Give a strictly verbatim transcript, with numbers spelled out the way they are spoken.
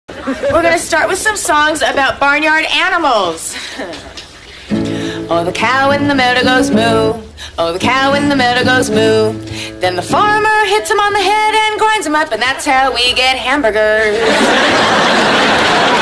We're gonna start with some songs about barnyard animals. Oh, the cow in the meadow goes moo. Oh, the cow in the meadow goes moo. Then the farmer hits him on the head and grinds him up, and that's how we get hamburgers.